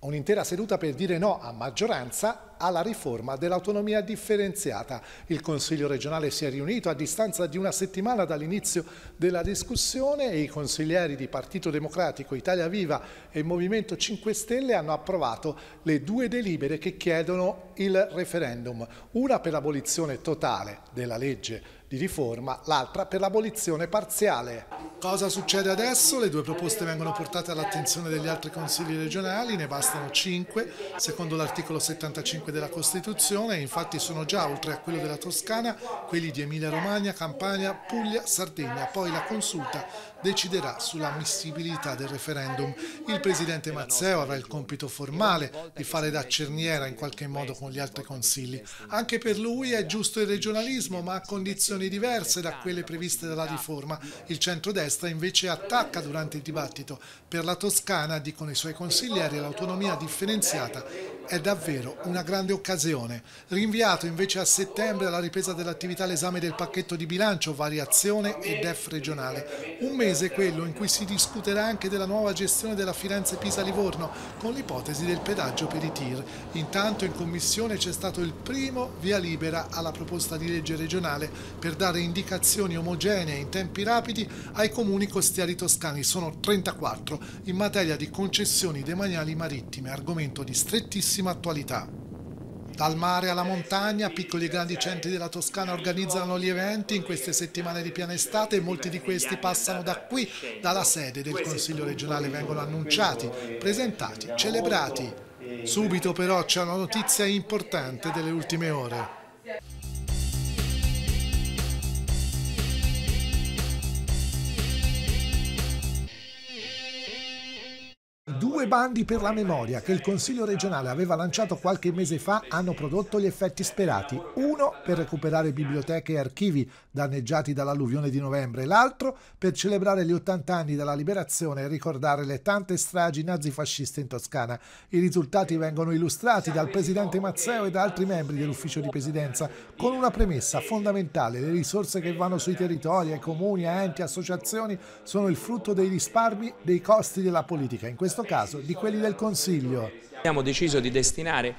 Un'intera seduta per dire no a maggioranza alla riforma dell'autonomia differenziata. Il Consiglio regionale si è riunito a distanza di una settimana dall'inizio della discussione e i consiglieri di Partito Democratico, Italia Viva e Movimento 5 Stelle hanno approvato le due delibere che chiedono il referendum, una per l'abolizione totale della legge di riforma, l'altra per l'abolizione parziale. Cosa succede adesso? Le due proposte vengono portate all'attenzione degli altri consigli regionali, ne bastano 5, secondo l'articolo 75 della Costituzione, e infatti sono già, oltre a quello della Toscana, quelli di Emilia-Romagna, Campania, Puglia, Sardegna. Poi la consulta deciderà sull'ammissibilità del referendum. Il presidente Mazzeo avrà il compito formale di fare da cerniera in qualche modo con gli altri consigli. Anche per lui è giusto il regionalismo, ma a condizioni diverse da quelle previste dalla riforma. Il centrodestra invece attacca durante il dibattito. Per la Toscana, dicono i suoi consiglieri, l'autonomia differenziata è davvero una grande occasione. Rinviato invece a settembre alla ripresa dell'attività l'esame del pacchetto di bilancio, variazione e DEF regionale. Un mese quello in cui si discuterà anche della nuova gestione della Firenze-Pisa-Livorno, con l'ipotesi del pedaggio per i TIR. Intanto in commissione c'è stato il primo via libera alla proposta di legge regionale per dare indicazioni omogenee in tempi rapidi ai comuni costieri toscani, sono 34, in materia di concessioni demaniali marittime, argomento di strettissima attualità. Dal mare alla montagna, piccoli e grandi centri della Toscana organizzano gli eventi in queste settimane di piena estate e molti di questi passano da qui, dalla sede del Consiglio regionale, vengono annunciati, presentati, celebrati. Subito però c'è una notizia importante delle ultime ore. Due bandi per la memoria che il Consiglio regionale aveva lanciato qualche mese fa hanno prodotto gli effetti sperati. Uno per recuperare biblioteche e archivi danneggiati dall'alluvione di novembre, l'altro per celebrare gli 80 anni dalla liberazione e ricordare le tante stragi nazifasciste in Toscana. I risultati vengono illustrati dal presidente Mazzeo e da altri membri dell'ufficio di presidenza con una premessa fondamentale: le risorse che vanno sui territori, ai comuni, a enti, associazioni sono il frutto dei risparmi dei costi della politica, in questo caso di quelli del Consiglio. Abbiamo deciso di destinare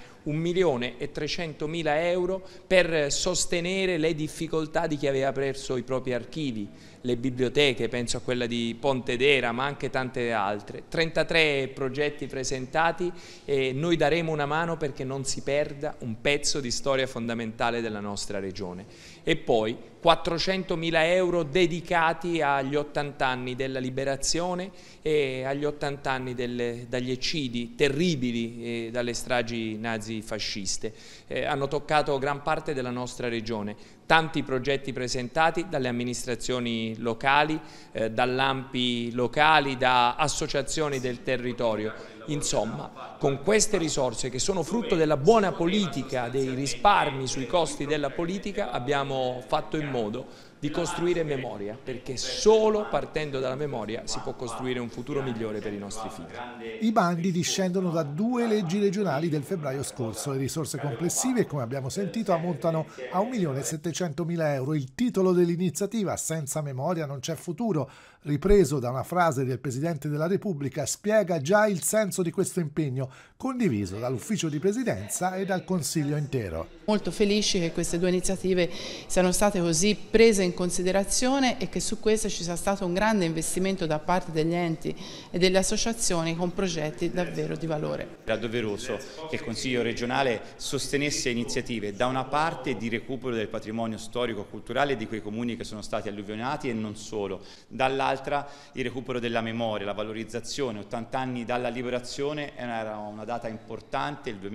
1.300.000 euro per sostenere le difficoltà di chi aveva perso i propri archivi, le biblioteche, penso a quella di Pontedera, ma anche tante altre. 33 progetti presentati e noi daremo una mano perché non si perda un pezzo di storia fondamentale della nostra regione. E poi 400.000 euro dedicati agli 80 anni della liberazione e agli 80 anni dagli eccidi terribili dalle stragi nazifasciste. Hanno toccato gran parte della nostra regione. Tanti progetti presentati dalle amministrazioni locali, dall'ANPI locali, da associazioni del territorio. Insomma, con queste risorse che sono frutto della buona politica, dei risparmi sui costi della politica, abbiamo fatto in modo di costruire memoria, perché solo partendo dalla memoria si può costruire un futuro migliore per i nostri figli. I bandi discendono da due leggi regionali del febbraio scorso. Le risorse complessive, come abbiamo sentito, ammontano a 1.700.000 euro. Il titolo dell'iniziativa, Senza memoria non c'è futuro, ripreso da una frase del Presidente della Repubblica, spiega già il senso di questo impegno, condiviso dall'ufficio di presidenza e dal Consiglio intero. Molto felici che queste due iniziative siano state così prese in considerazione e che su queste ci sia stato un grande investimento da parte degli enti e delle associazioni con progetti davvero di valore. Era doveroso che il Consiglio regionale sostenesse iniziative da una parte di recupero del patrimonio storico-culturale di quei comuni che sono stati alluvionati e non solo, dall'altra il recupero della memoria, la valorizzazione. 80 anni dalla liberazione era una data importante, il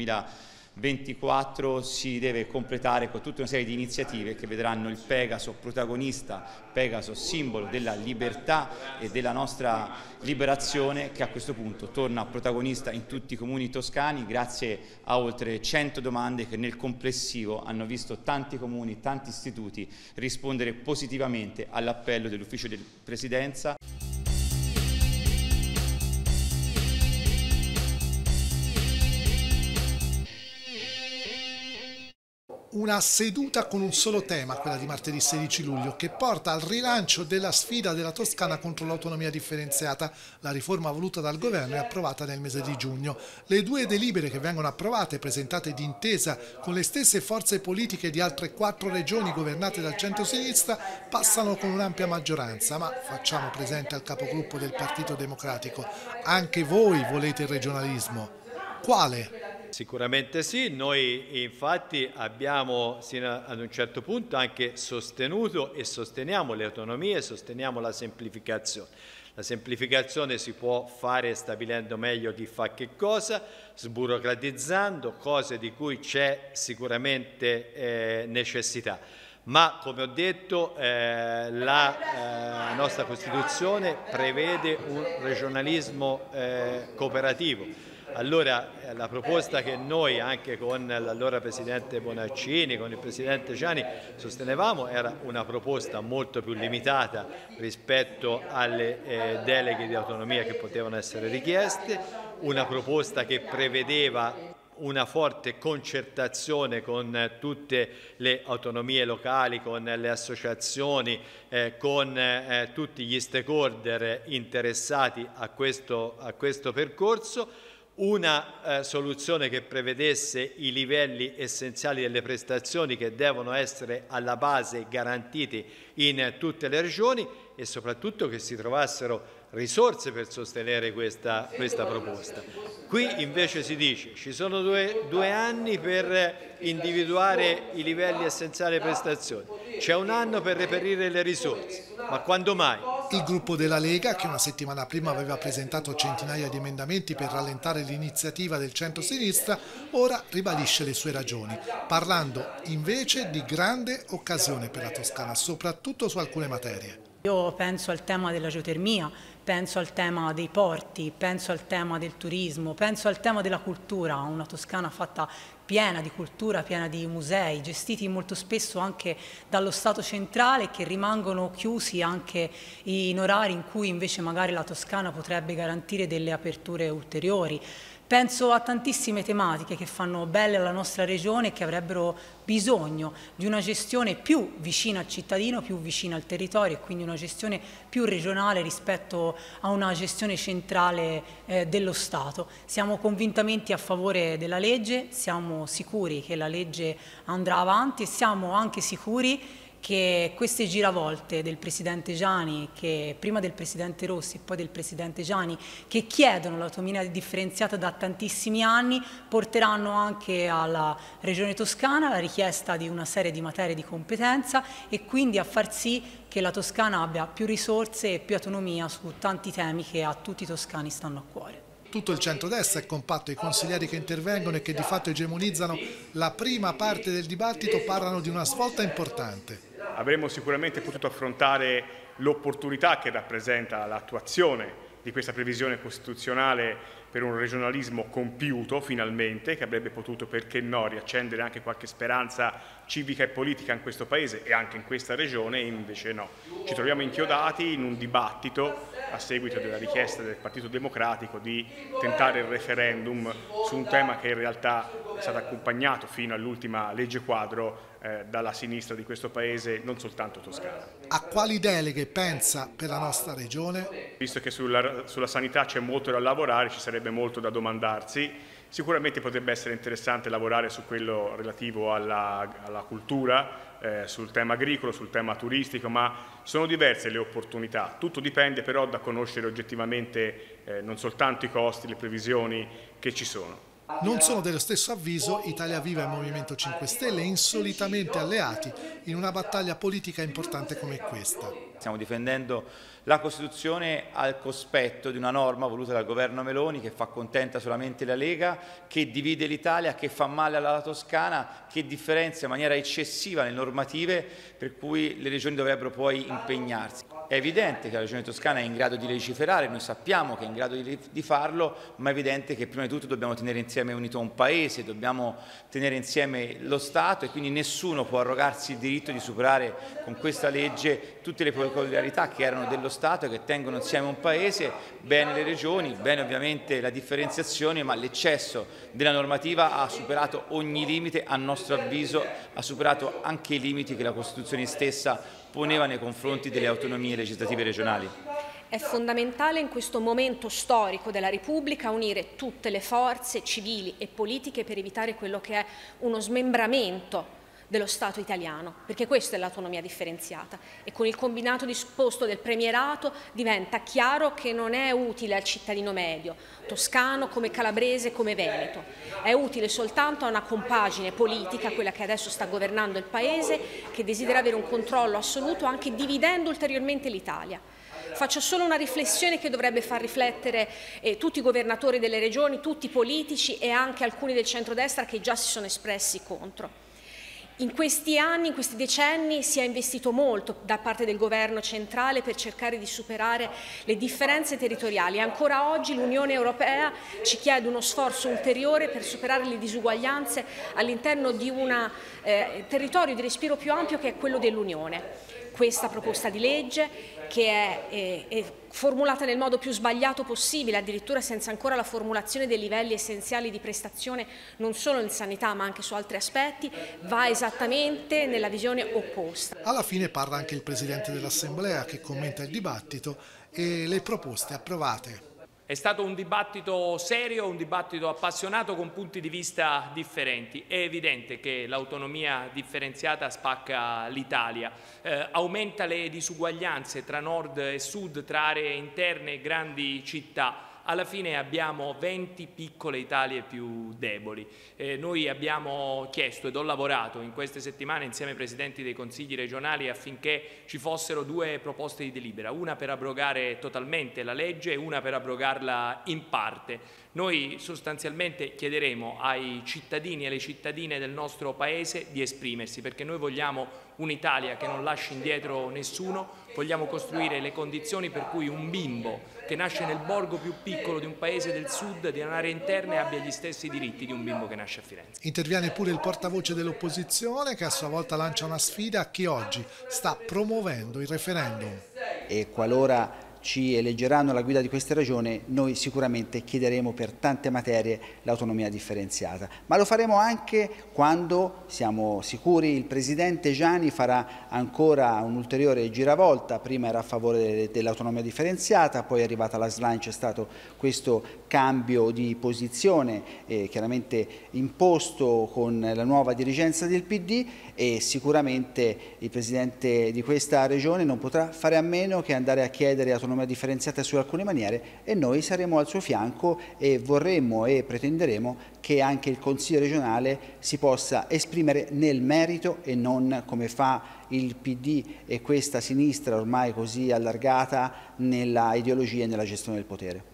2024 si deve completare con tutta una serie di iniziative che vedranno il Pegaso protagonista, Pegaso simbolo della libertà e della nostra liberazione, che a questo punto torna protagonista in tutti i comuni toscani grazie a oltre 100 domande che nel complessivo hanno visto tanti comuni, tanti istituti rispondere positivamente all'appello dell'ufficio di presidenza. Una seduta con un solo tema, quella di martedì 16 luglio, che porta al rilancio della sfida della Toscana contro l'autonomia differenziata, la riforma voluta dal governo e approvata nel mese di giugno. Le due delibere che vengono approvate, presentate d'intesa con le stesse forze politiche di altre 4 regioni governate dal centro-sinistra, passano con un'ampia maggioranza, ma facciamo presente al capogruppo del Partito Democratico: anche voi volete il regionalismo. Quale? Sicuramente sì, noi infatti abbiamo sino ad un certo punto anche sostenuto e sosteniamo le autonomie, sosteniamo la semplificazione. La semplificazione si può fare stabilendo meglio chi fa che cosa, sburocratizzando cose di cui c'è sicuramente necessità. Ma, come ho detto, la nostra Costituzione prevede un regionalismo cooperativo. Allora la proposta che noi, anche con l'allora Presidente Bonaccini, con il Presidente Ciani, sostenevamo era una proposta molto più limitata rispetto alle deleghe di autonomia che potevano essere richieste, una proposta che prevedeva una forte concertazione con tutte le autonomie locali, con le associazioni, con tutti gli stakeholder interessati a questo percorso, una soluzione che prevedesse i livelli essenziali delle prestazioni che devono essere alla base garantiti in tutte le regioni e soprattutto che si trovassero risorse per sostenere questa proposta. Qui invece si dice ci sono due anni per individuare i livelli essenziali delle prestazioni, c'è un anno per reperire le risorse, ma quando mai? Il gruppo della Lega, che una settimana prima aveva presentato centinaia di emendamenti per rallentare l'iniziativa del centro-sinistra, ora ribadisce le sue ragioni, parlando invece di grande occasione per la Toscana, soprattutto su alcune materie. Io penso al tema della geotermia, penso al tema dei porti, penso al tema del turismo, penso al tema della cultura, una Toscana fatta piena di cultura, piena di musei, gestiti molto spesso anche dallo Stato centrale, che rimangono chiusi anche in orari in cui invece magari la Toscana potrebbe garantire delle aperture ulteriori. Penso a tantissime tematiche che fanno belle la nostra regione e che avrebbero bisogno di una gestione più vicina al cittadino, più vicina al territorio e quindi una gestione più regionale rispetto a una gestione centrale dello Stato. Siamo convintamente a favore della legge, siamo sicuri che la legge andrà avanti e siamo anche sicuri che queste giravolte del Presidente Ciani, che prima del Presidente Rossi e poi del Presidente Ciani, che chiedono l'autonomia differenziata da tantissimi anni, porteranno anche alla Regione Toscana la richiesta di una serie di materie di competenza e quindi a far sì che la Toscana abbia più risorse e più autonomia su tanti temi che a tutti i toscani stanno a cuore. Tutto il centrodestra è compatto, i consiglieri che intervengono e che di fatto egemonizzano la prima parte del dibattito parlano di una svolta importante. Avremmo sicuramente potuto affrontare l'opportunità che rappresenta l'attuazione di questa previsione costituzionale per un regionalismo compiuto finalmente, che avrebbe potuto, perché no, riaccendere anche qualche speranza civica e politica in questo Paese e anche in questa regione, e invece no. Ci troviamo inchiodati in un dibattito a seguito della richiesta del Partito Democratico di tentare il referendum su un tema che in realtà è stato accompagnato fino all'ultima legge quadro dalla sinistra di questo Paese, non soltanto toscana. A quali deleghe pensa per la nostra regione? Visto che sulla sanità c'è molto da lavorare, ci sarebbe molto da domandarsi. Sicuramente potrebbe essere interessante lavorare su quello relativo alla cultura, sul tema agricolo, sul tema turistico, ma sono diverse le opportunità. Tutto dipende però da conoscere oggettivamente non soltanto i costi, le previsioni che ci sono. Non sono dello stesso avviso Italia Viva e Movimento 5 Stelle, insolitamente alleati in una battaglia politica importante come questa. Stiamo difendendo la Costituzione al cospetto di una norma voluta dal governo Meloni che fa contenta solamente la Lega, che divide l'Italia, che fa male alla Toscana, che differenzia in maniera eccessiva le normative per cui le regioni dovrebbero poi impegnarsi. È evidente che la Regione Toscana è in grado di legiferare, noi sappiamo che è in grado di farlo, ma è evidente che prima di tutto dobbiamo tenere insieme unito un Paese, dobbiamo tenere insieme lo Stato e quindi nessuno può arrogarsi il diritto di superare con questa legge tutte le peculiarità che erano dello Stato e che tengono insieme un Paese. Bene le regioni, bene ovviamente la differenziazione, ma l'eccesso della normativa ha superato ogni limite, a nostro avviso ha superato anche i limiti che la Costituzione stessa poneva nei confronti delle autonomie legislative regionali. È fondamentale in questo momento storico della Repubblica unire tutte le forze civili e politiche per evitare quello che è uno smembramento dello Stato italiano, perché questa è l'autonomia differenziata e con il combinato disposto del premierato diventa chiaro che non è utile al cittadino medio, toscano come calabrese come veneto, è utile soltanto a una compagine politica, quella che adesso sta governando il Paese, che desidera avere un controllo assoluto anche dividendo ulteriormente l'Italia. Faccio solo una riflessione che dovrebbe far riflettere tutti i governatori delle regioni, tutti i politici e anche alcuni del centrodestra che già si sono espressi contro. In questi anni, in questi decenni si è investito molto da parte del governo centrale per cercare di superare le differenze territoriali e ancora oggi l'Unione Europea ci chiede uno sforzo ulteriore per superare le disuguaglianze all'interno di un territorio di respiro più ampio che è quello dell'Unione. Questa proposta di legge, che è formulata nel modo più sbagliato possibile, addirittura senza ancora la formulazione dei livelli essenziali di prestazione non solo in sanità ma anche su altri aspetti, va esattamente nella visione opposta. Alla fine parla anche il Presidente dell'Assemblea che commenta il dibattito e le proposte approvate. È stato un dibattito serio, un dibattito appassionato con punti di vista differenti. È evidente che l'autonomia differenziata spacca l'Italia, aumenta le disuguaglianze tra nord e sud, tra aree interne e grandi città. Alla fine abbiamo 20 piccole Italie più deboli. Noi abbiamo chiesto ed ho lavorato in queste settimane insieme ai presidenti dei consigli regionali affinché ci fossero due proposte di delibera, una per abrogare totalmente la legge e una per abrogarla in parte. Noi sostanzialmente chiederemo ai cittadini e alle cittadine del nostro Paese di esprimersi, perché noi vogliamo un'Italia che non lasci indietro nessuno, vogliamo costruire le condizioni per cui un bimbo che nasce nel borgo più piccolo di un paese del sud, di un'area interna, abbia gli stessi diritti di un bimbo che nasce a Firenze. Interviene pure il portavoce dell'opposizione che a sua volta lancia una sfida a chi oggi sta promuovendo il referendum. E qualora ci eleggeranno alla guida di questa regione, noi sicuramente chiederemo per tante materie l'autonomia differenziata, ma lo faremo anche quando, siamo sicuri, il Presidente Giani farà ancora un'ulteriore giravolta. Prima era a favore dell'autonomia differenziata, poi è arrivata la SLAIN, c'è stato questo cambio di posizione chiaramente imposto con la nuova dirigenza del PD e sicuramente il Presidente di questa regione non potrà fare a meno che andare a chiedere autonomia differenziata su alcune maniere e noi saremo al suo fianco e vorremmo e pretenderemo che anche il Consiglio regionale si possa esprimere nel merito e non come fa il PD e questa sinistra ormai così allargata nella ideologia e nella gestione del potere.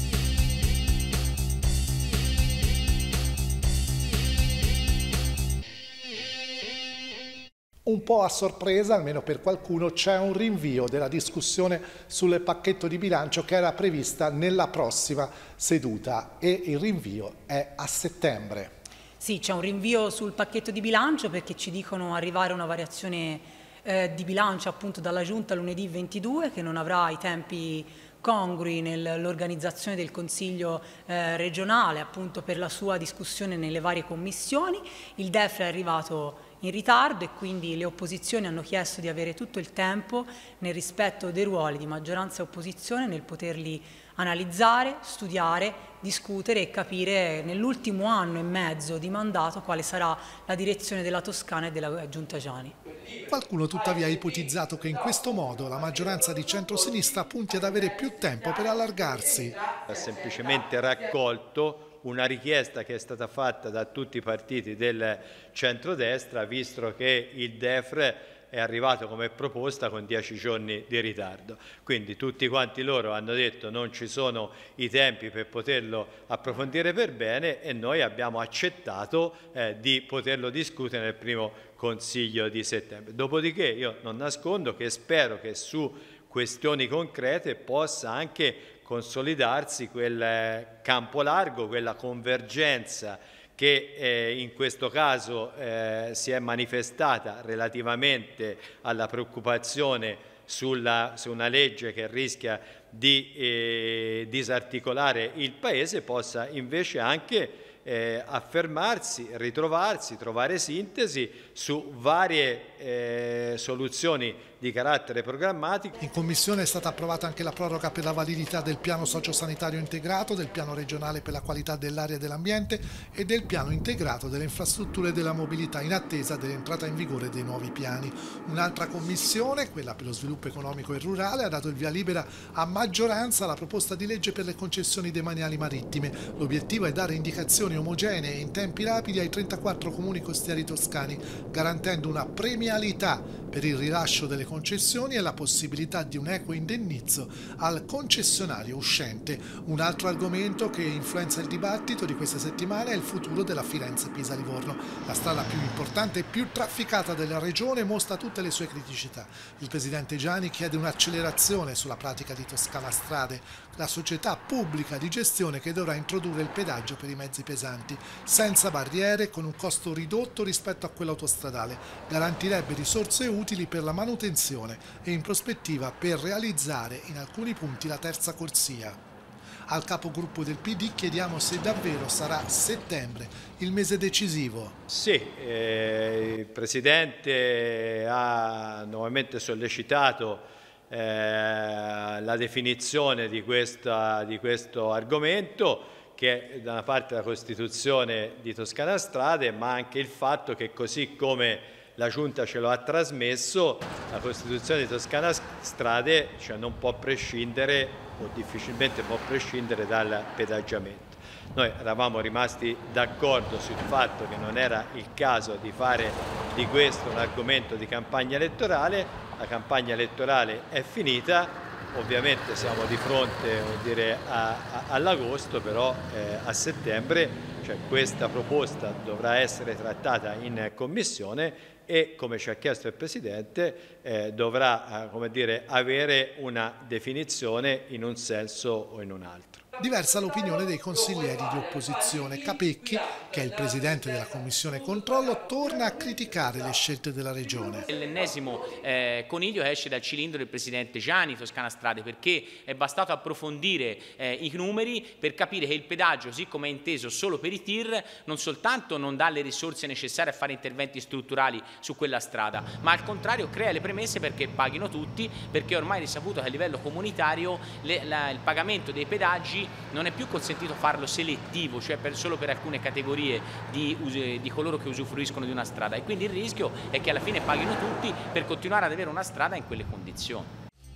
Un po' a sorpresa, almeno per qualcuno, c'è un rinvio della discussione sul pacchetto di bilancio che era prevista nella prossima seduta e il rinvio è a settembre. Sì, c'è un rinvio sul pacchetto di bilancio perché ci dicono arrivare una variazione di bilancio appunto dalla Giunta lunedì 22 che non avrà i tempi congrui nell'organizzazione del Consiglio regionale appunto per la sua discussione nelle varie commissioni. Il DEF è arrivato in ritardo e quindi le opposizioni hanno chiesto di avere tutto il tempo nel rispetto dei ruoli di maggioranza e opposizione nel poterli analizzare, studiare, discutere e capire nell'ultimo anno e mezzo di mandato quale sarà la direzione della Toscana e della Giunta Giani. Qualcuno tuttavia ha ipotizzato che in questo modo la maggioranza di centrosinistra punti ad avere più tempo per allargarsi. Ha semplicemente raccolto una richiesta che è stata fatta da tutti i partiti del centrodestra, visto che il DEF è arrivato come proposta con 10 giorni di ritardo. Quindi tutti quanti loro hanno detto non ci sono i tempi per poterlo approfondire per bene e noi abbiamo accettato di poterlo discutere nel primo Consiglio di settembre. Dopodiché io non nascondo che spero che su questioni concrete possa anche consolidarsi quel campo largo, quella convergenza che in questo caso si è manifestata relativamente alla preoccupazione su una legge che rischia di disarticolare il Paese, possa invece anche affermarsi, ritrovarsi, trovare sintesi su varie soluzioni di carattere programmatico. In Commissione è stata approvata anche la proroga per la validità del piano sociosanitario integrato, del piano regionale per la qualità dell'aria e dell'ambiente e del piano integrato delle infrastrutture e della mobilità, in attesa dell'entrata in vigore dei nuovi piani. Un'altra commissione, quella per lo sviluppo economico e rurale, ha dato il via libera a maggioranza alla proposta di legge per le concessioni demaniali marittime. L'obiettivo è dare indicazioni omogenee e in tempi rapidi ai 34 comuni costieri toscani, garantendo una premialità per il rilascio delle concessioni e la possibilità di un equo indennizzo al concessionario uscente. Un altro argomento che influenza il dibattito di queste settimane è il futuro della Firenze-Pisa-Livorno. La strada più importante e più trafficata della regione mostra tutte le sue criticità. Il presidente Giani chiede un'accelerazione sulla pratica di Toscana Strade, la società pubblica di gestione che dovrà introdurre il pedaggio per i mezzi pesanti, senza barriere, con un costo ridotto rispetto a quello autostradale. Garantirebbe risorse utili per la manutenzione e in prospettiva per realizzare in alcuni punti la terza corsia. Al capogruppo del PD chiediamo se davvero sarà settembre il mese decisivo. Sì, il Presidente ha nuovamente sollecitato la definizione di questo argomento, che è da una parte la Costituzione di Toscana Strade, ma anche il fatto che, così come la Giunta ce lo ha trasmesso, la Costituzione di Toscana Strade non può prescindere o difficilmente può prescindere dal pedaggiamento. Noi eravamo rimasti d'accordo sul fatto che non era il caso di fare di questo un argomento di campagna elettorale. La campagna elettorale è finita, ovviamente siamo di fronte all'agosto, però a settembre questa proposta dovrà essere trattata in Commissione e, come ci ha chiesto il Presidente, dovrà avere una definizione in un senso o in un altro. Diversa l'opinione dei consiglieri di opposizione. Capecchi, che è il presidente della Commissione Controllo, torna a criticare le scelte della Regione. L'ennesimo coniglio che esce dal cilindro del presidente Giani, Toscana Strade, perché è bastato approfondire i numeri per capire che il pedaggio, così come è inteso solo per i TIR, non soltanto non dà le risorse necessarie a fare interventi strutturali su quella strada, ma al contrario crea le premesse perché paghino tutti, perché ormai è risaputo che a livello comunitario il pagamento dei pedaggi non è più consentito farlo selettivo, cioè solo per alcune categorie di coloro che usufruiscono di una strada, e quindi il rischio è che alla fine paghino tutti per continuare ad avere una strada in quelle condizioni.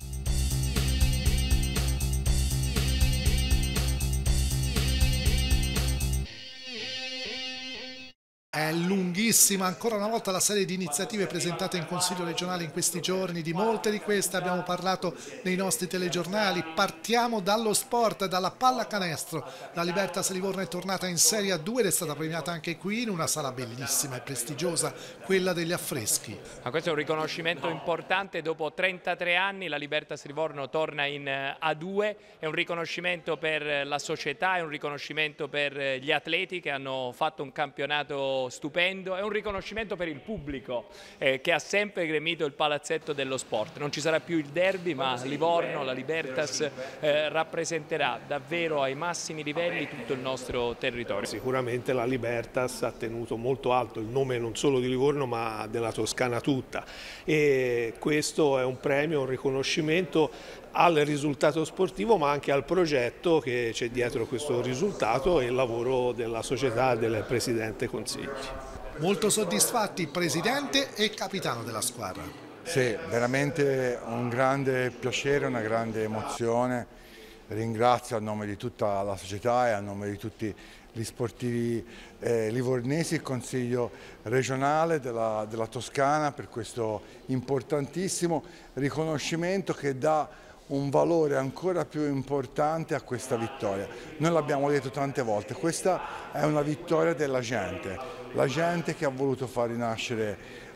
È lunghissima ancora una volta la serie di iniziative presentate in Consiglio regionale in questi giorni. Di molte di queste abbiamo parlato nei nostri telegiornali. Partiamo dallo sport, dalla pallacanestro. La Libertas Livorno è tornata in Serie A2 ed è stata premiata anche qui in una sala bellissima e prestigiosa, quella degli affreschi. Ma questo è un riconoscimento importante. Dopo 33 anni la Libertas Livorno torna in A2, è un riconoscimento per la società, è un riconoscimento per gli atleti che hanno fatto un campionato stupendo, è un riconoscimento per il pubblico che ha sempre gremito il palazzetto dello sport. Non ci sarà più il derby, ma Livorno, la Libertas rappresenterà davvero ai massimi livelli tutto il nostro territorio. Sicuramente la Libertas ha tenuto molto alto il nome non solo di Livorno ma della Toscana tutta, e questo è un premio, un riconoscimento al risultato sportivo ma anche al progetto che c'è dietro questo risultato e il lavoro della società e del Presidente Consigli. Molto soddisfatti Presidente e capitano della squadra. Sì, veramente un grande piacere, una grande emozione. Ringrazio a nome di tutta la società e a nome di tutti gli sportivi livornesi il Consiglio regionale della Toscana per questo importantissimo riconoscimento che dà un valore ancora più importante a questa vittoria. Noi l'abbiamo detto tante volte, questa è una vittoria della gente, la gente che ha voluto far rinascere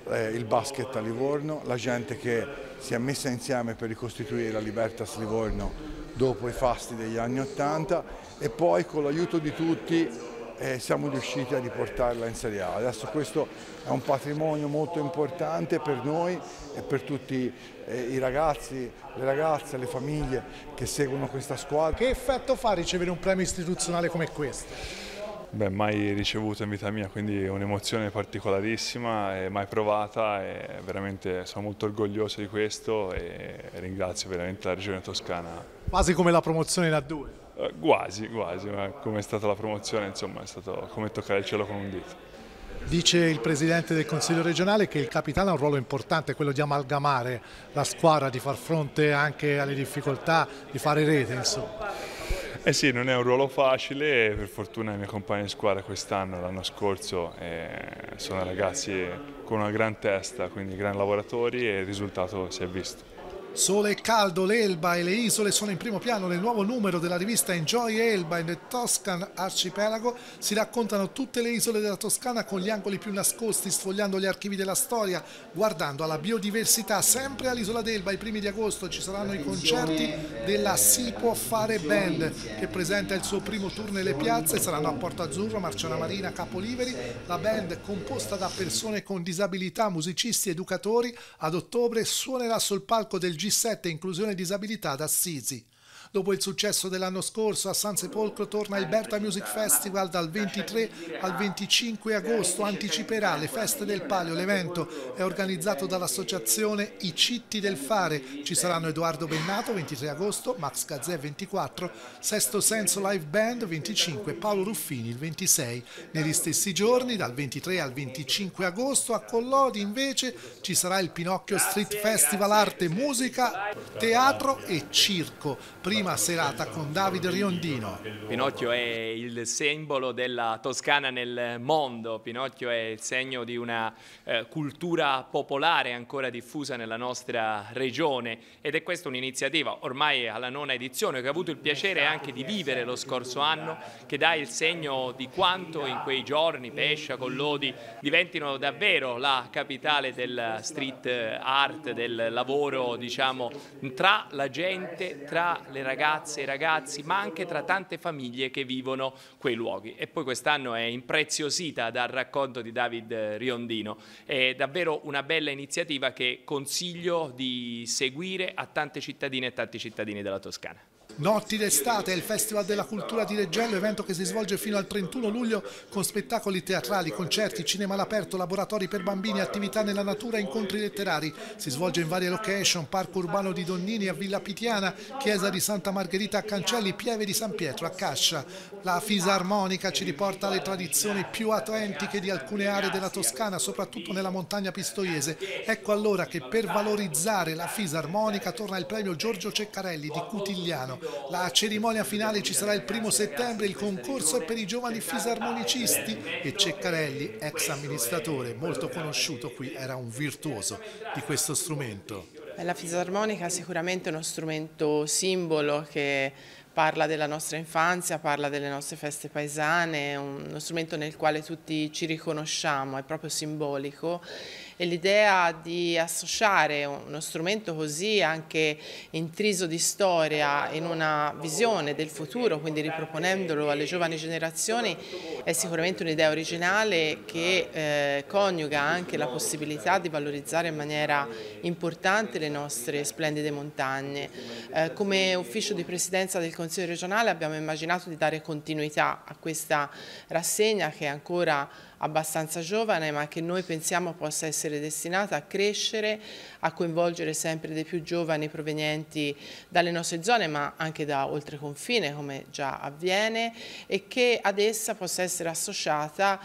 il basket a Livorno, la gente che si è messa insieme per ricostituire la Libertas Livorno dopo i fasti degli anni '80 e poi con l'aiuto di tutti siamo riusciti a riportarla in Serie A. Adesso questo è un patrimonio molto importante per noi e per tutti i ragazzi, le ragazze, le famiglie che seguono questa squadra. Che effetto fa ricevere un premio istituzionale come questo? Beh, mai ricevuto in vita mia, quindi un'emozione particolarissima, mai provata e veramente sono molto orgoglioso di questo e ringrazio veramente la Regione Toscana. Quasi come la promozione in A2. Quasi, ma come è stata la promozione, insomma, è stato come toccare il cielo con un dito. Dice il Presidente del Consiglio regionale che il capitano ha un ruolo importante, quello di amalgamare la squadra, di far fronte anche alle difficoltà, di fare rete, insomma. Eh sì, non è un ruolo facile, per fortuna i miei compagni di squadra quest'anno, l'anno scorso, sono ragazzi con una gran testa, quindi gran lavoratori e il risultato si è visto. Sole e caldo, l'Elba e le isole sono in primo piano. Nel nuovo numero della rivista Enjoy Elba in the Toscan Archipelago si raccontano tutte le isole della Toscana con gli angoli più nascosti, sfogliando gli archivi della storia, guardando alla biodiversità. Sempre all'isola d'Elba, i primi di agosto, ci saranno i concerti della Si Può Fare Band, che presenta il suo primo tour nelle piazze. Saranno a Porto Azzurro, Marciana Marina, Capoliveri. La band, composta da persone con disabilità, musicisti, educatori, ad ottobre suonerà sul palco del G7 Inclusione e Disabilità ad Assisi. Dopo il successo dell'anno scorso a San Sepolcro torna il Berta Music Festival dal 23 al 25 agosto, anticiperà le feste del Palio. L'evento è organizzato dall'associazione I Citti del Fare. Ci saranno Edoardo Bennato 23 agosto, Max Gazzè 24, Sesto Senso Live Band 25, Paolo Ruffini il 26. Negli stessi giorni, dal 23 al 25 agosto, a Collodi invece ci sarà il Pinocchio Street Festival, arte, musica, teatro e circo. Prima serata con Davide Riondino. Pinocchio è il simbolo della Toscana nel mondo, Pinocchio è il segno di una cultura popolare ancora diffusa nella nostra regione ed è questa un'iniziativa ormai alla 9ª edizione che ho avuto il piacere anche di vivere lo scorso anno, che dà il segno di quanto in quei giorni Pescia, Collodi diventino davvero la capitale del street art, del lavoro, diciamo, tra la gente, tra le ragazze e i ragazzi, ma anche tra tante famiglie che vivono quei luoghi. E poi quest'anno è impreziosita dal racconto di David Riondino. È davvero una bella iniziativa che consiglio di seguire a tante cittadine e tanti cittadini della Toscana. Notti d'estate è il Festival della Cultura di Reggello, evento che si svolge fino al 31 luglio con spettacoli teatrali, concerti, cinema all'aperto, laboratori per bambini, attività nella natura e incontri letterari. Si svolge in varie location: Parco Urbano di Donnini a Villa Pitiana, Chiesa di Santa Margherita a Cancelli, Pieve di San Pietro a Cascia. La fisarmonica ci riporta alle tradizioni più autentiche di alcune aree della Toscana, soprattutto nella montagna pistoiese. Ecco allora che per valorizzare la fisarmonica torna il premio Giorgio Ceccarelli di Cutigliano. La cerimonia finale ci sarà il 1° settembre, il concorso è per i giovani fisarmonicisti e Ceccarelli, ex amministratore molto conosciuto qui, era un virtuoso di questo strumento. La fisarmonica è sicuramente uno strumento simbolo che parla della nostra infanzia, parla delle nostre feste paesane, è uno strumento nel quale tutti ci riconosciamo, è proprio simbolico. E l'idea di associare uno strumento così anche intriso di storia in una visione del futuro, quindi riproponendolo alle giovani generazioni, è sicuramente un'idea originale che coniuga anche la possibilità di valorizzare in maniera importante le nostre splendide montagne. Come ufficio di presidenza del Consiglio regionale abbiamo immaginato di dare continuità a questa rassegna che è ancora abbastanza giovane, ma che noi pensiamo possa essere destinata a crescere, a coinvolgere sempre dei più giovani provenienti dalle nostre zone, ma anche da oltre confine, come già avviene, e che ad essa possa essere associata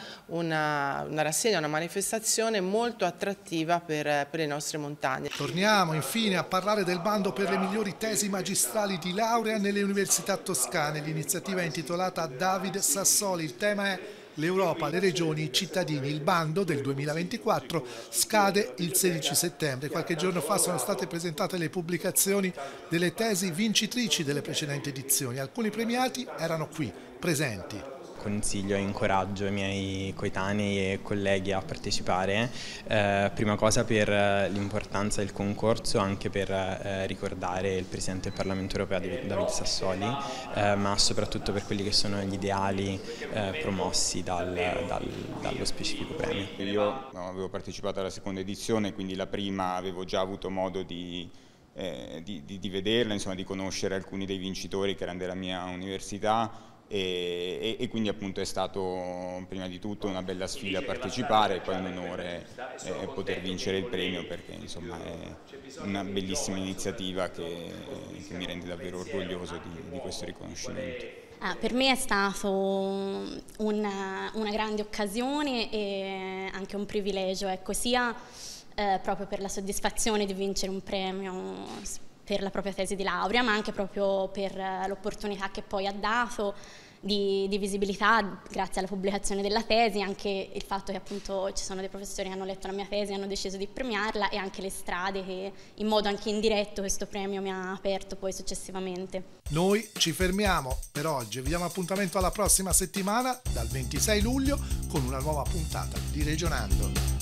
una rassegna, una manifestazione molto attrattiva per le nostre montagne. Torniamo infine a parlare del bando per le migliori tesi magistrali di laurea nelle università toscane. L'iniziativa è intitolata David Sassoli. Il tema è l'Europa, le regioni, i cittadini. Il bando del 2024 scade il 16 settembre. Qualche giorno fa sono state presentate le pubblicazioni delle tesi vincitrici delle precedenti edizioni. Alcuni premiati erano qui, presenti. consiglio e incoraggio i miei coetanei e colleghi a partecipare, prima cosa per l'importanza del concorso, anche per ricordare il Presidente del Parlamento europeo David Sassoli, ma soprattutto per quelli che sono gli ideali promossi dallo specifico premio. Io avevo partecipato alla seconda edizione, quindi la prima avevo già avuto modo di vederla, insomma, di conoscere alcuni dei vincitori che erano della mia università e quindi appunto è stato prima di tutto una bella sfida partecipare e poi un onore poter vincere il premio, perché insomma è una bellissima iniziativa che mi rende davvero orgoglioso di questo riconoscimento. Per me è stato una grande occasione e anche un privilegio, ecco, sia proprio per la soddisfazione di vincere un premio per la propria tesi di laurea, ma anche proprio per l'opportunità che poi ha dato di visibilità grazie alla pubblicazione della tesi, anche il fatto che appunto ci sono dei professori che hanno letto la mia tesi e hanno deciso di premiarla, e anche le strade che in modo anche indiretto questo premio mi ha aperto poi successivamente. Noi ci fermiamo per oggi, vi diamo appuntamento alla prossima settimana dal 26 luglio con una nuova puntata di Regionando.